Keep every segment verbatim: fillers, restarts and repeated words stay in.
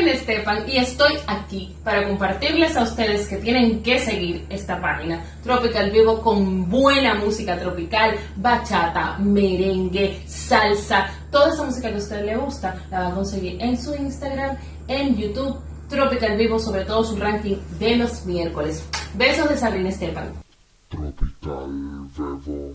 Zarlene Estepan y estoy aquí para compartirles a ustedes que tienen que seguir esta página Tropical Vivo con buena música tropical, bachata, merengue, salsa, toda esa música que a usted le gusta la va a conseguir en su Instagram, en YouTube, Tropical Vivo, sobre todo su ranking de los miércoles. Besos de Zarlene Estepan. Tropical Vivo.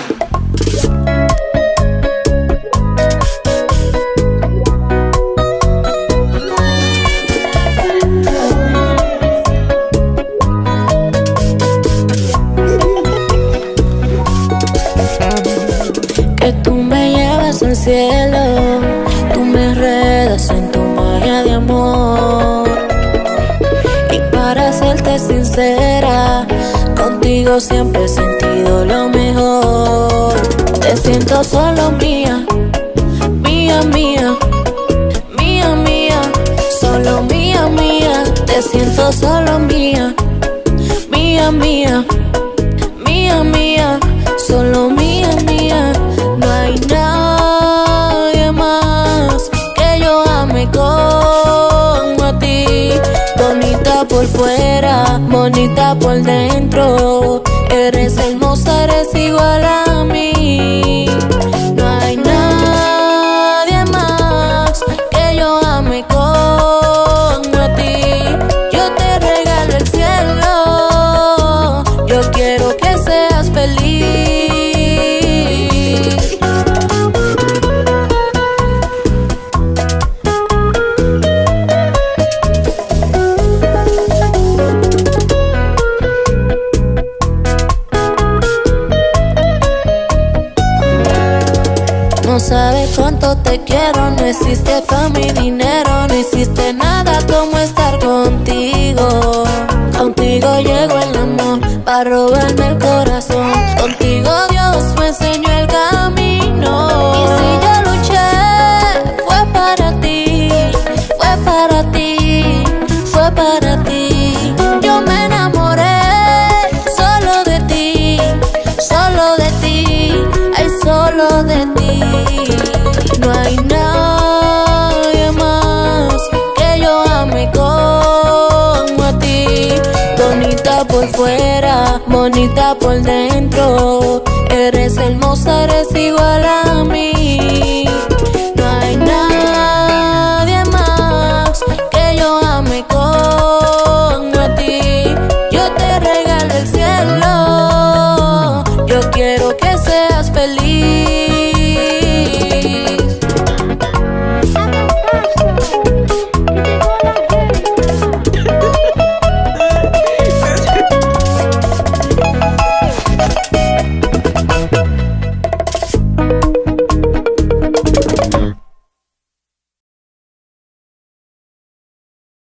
Que tú me llevas al cielo, tú me enredas en tu magia de amor. Y para serte sincera, contigo siempre he sentido lo mejor. Te siento solo mía, mía, mía, mía, mía, solo mía, mía. Te siento solo mía, mía, mía, mía, mía, solo mía, mía. No hay nadie más que yo ame como a ti. Bonita por fuera, bonita por dentro. Eres hermosa, eres igual a mí. No hay nadie más que yo ame como a ti. Yo te regalo el cielo, yo quiero que seas feliz. No sabes cuánto te quiero, no existe fama y dinero, no existe nada como estar contigo. Contigo llegó el amor para robarme el corazón. Contigo Dios me enseñó el camino. Y si yo luché, fue para ti, fue para ti, fue para ti. Yo me enamoré solo de ti, solo de ti, ay, solo de ti. No hay nadie más que yo ame como a ti. Bonita por fuera, bonita por dentro. Eres hermosa, eres igual a